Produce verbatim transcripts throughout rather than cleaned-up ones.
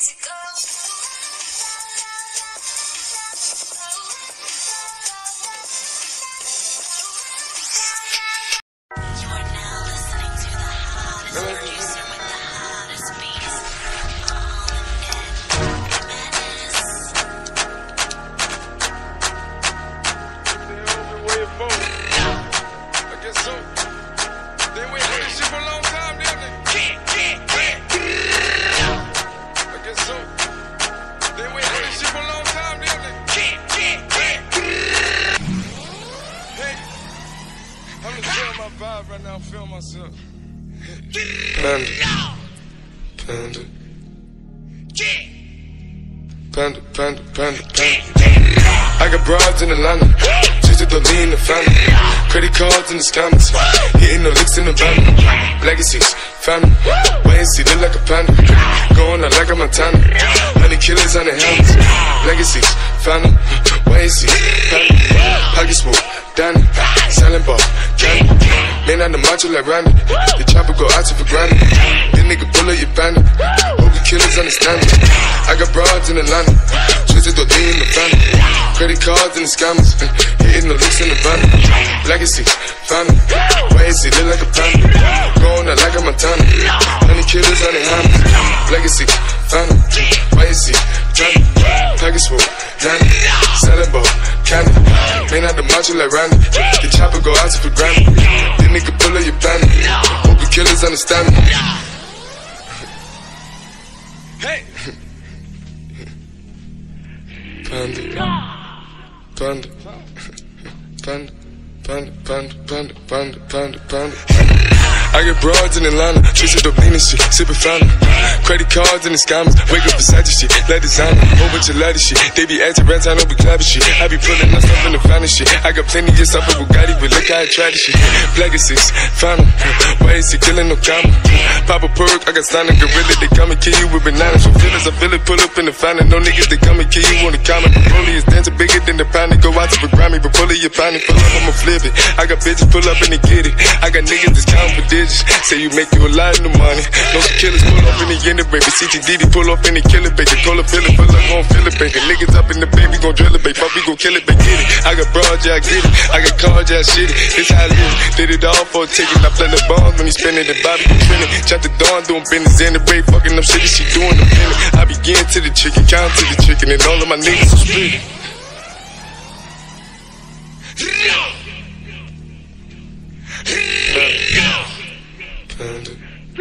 easy go. Right now, I'm feeling myself. Panda. Panda. Panda, panda, panda, panda. I got broads in Atlanta. Just to lean the family. Credit cards in the scammers. Hitting the licks in the van. Legacies, family. Wait and see, look like a panda. Going out like a Montana. Honey killers on the helmets. Legacies, family. Wait and see, family. Pocket smooth, Danny. Selling ball, candy. Man on the macho like Randy. The chopper go out to for granted. This nigga pull up your bandit. Hope the killers understand it. I got broads in Atlanta. Twisted the lean in the family. Credit cards and the scammers. Hitting the licks in the van. Legacy, family. Wait and see, look like a panda. Going out like a Montana. Honey killers on the hammers. Legacy, family. Wait and see, family. Package full, Danny. Selling ball, candy. Man out the macho like Randy. The chopper go out to for granted. This nigga pull up your bandit. Hope the killers understand me. Hey! Panda. Panda. Panda. Panda, panda, panda, panda, panda, panda. I get broads in Atlanta, twisted up lean and shit, sippin' fountain. Credit cards and the scammers, wake up beside your shit, let designer, whole bunch of lattice shit. They be acting rats, I don't be clapping shit. I be pulling myself in the fountain shit. I got plenty of stuff with Bugatti, but look how I tried this shit. Legacies, fountain, why is he killing no comma? Pop a perk, I got signed a gorilla, they come and kill you with bananas. For feelings, I feel it, pull up in the fountain. No niggas, they come and kill you on the comment. The bully is dancing bigger than the pound. Go out to the Grammy, but pull it, your pound, pull up, I'ma flip it. I got bitches pull up and they get it. I got niggas that's counting for digits. Say you make you a lot of money. No killers pull up in the end of baby. C T D D pull up in the killer baby. Call a feeling, pull up, gon' feel it baby. Niggas up in the baby, gon' drill it baby. Fuck, we gon' kill it baby. Get it. I got broad, yeah, I get it. I got cards, yeah, I shit it. This how I live. Did it all for a ticket. I play the bombs when he spinning the Bobby gon' spin it. Chop the dawn, doing business in the break. Fucking them shit, she doing the minute. I begin to the chicken, count to the chicken, and all of my niggas are split. Panda.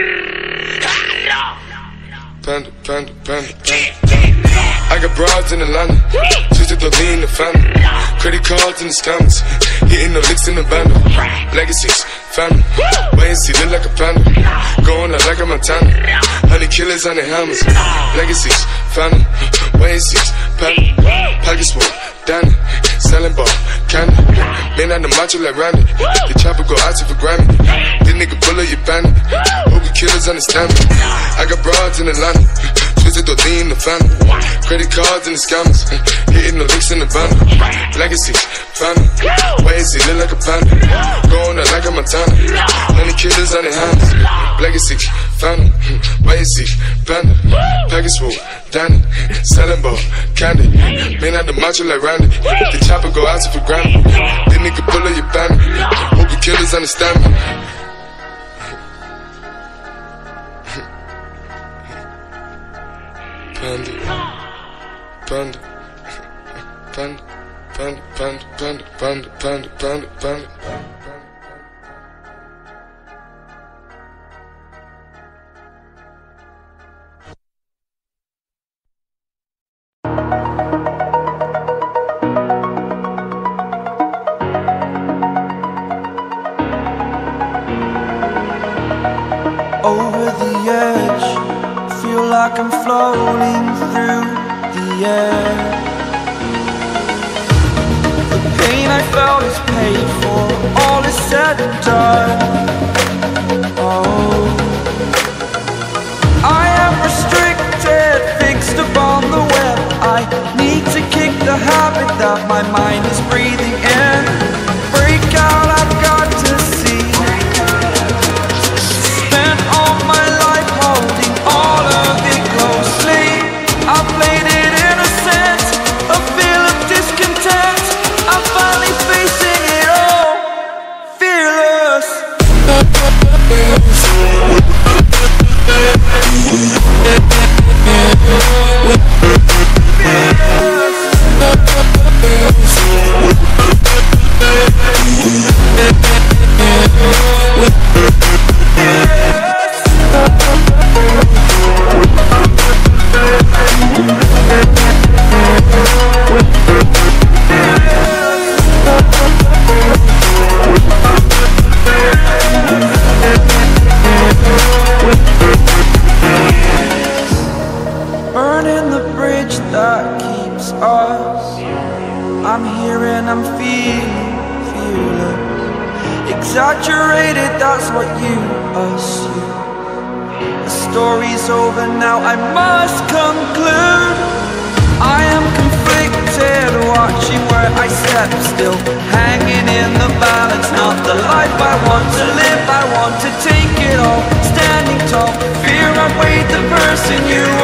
Panda, panda, panda, panda. I got broads in Atlanta. Twisted the lean in the family. Credit cards and the scammers. Hitting the licks in the band. Legacies, family. Wait and see, look like a panda. Going out like a Montana. Honey killers on the hammers. Legacies, family. Wait and see, family. Pockets full, Danny. Selling ball, candy. Man on the macho like Randy. The chopper go out to for Grammy. This nigga pull up your bandit. Hope the killers understand me. I got broads in Atlanta. Twisted the lean in the family. Credit cards and the scammers. Hitting the licks in the van. Legacy, family. Wait and see, look like a panda. Going out like a Montana. Honey killers on the hands. Legacy, family. Wait and see, panda. Package full, Danny. Selling ball, candy. Man out the macho like Randy. The chopper go out to for granted. This nigga pull up your bandit. Hope the killers understand me. Panda, panda, panda, panda, panda, panda, panda, panda, panda, panda. Over the edge, feel like I'm floating through the air. The pain I felt is paid for, all is said and done. Oh, I am restricted, fixed upon the web. I need to kick the habit that my mind is breathing in. Break out, I've got to see. Spent all my life holding all of it closely. Burning the bridge that keeps us. I'm here and I'm feeling, feeling exaggerated, that's what you assume. The story's over now, I must conclude. I am conflicted, watching where I step still, hanging in the balance. Not the life I want to live, I want to take it all. Standing tall, fear I weighed the person you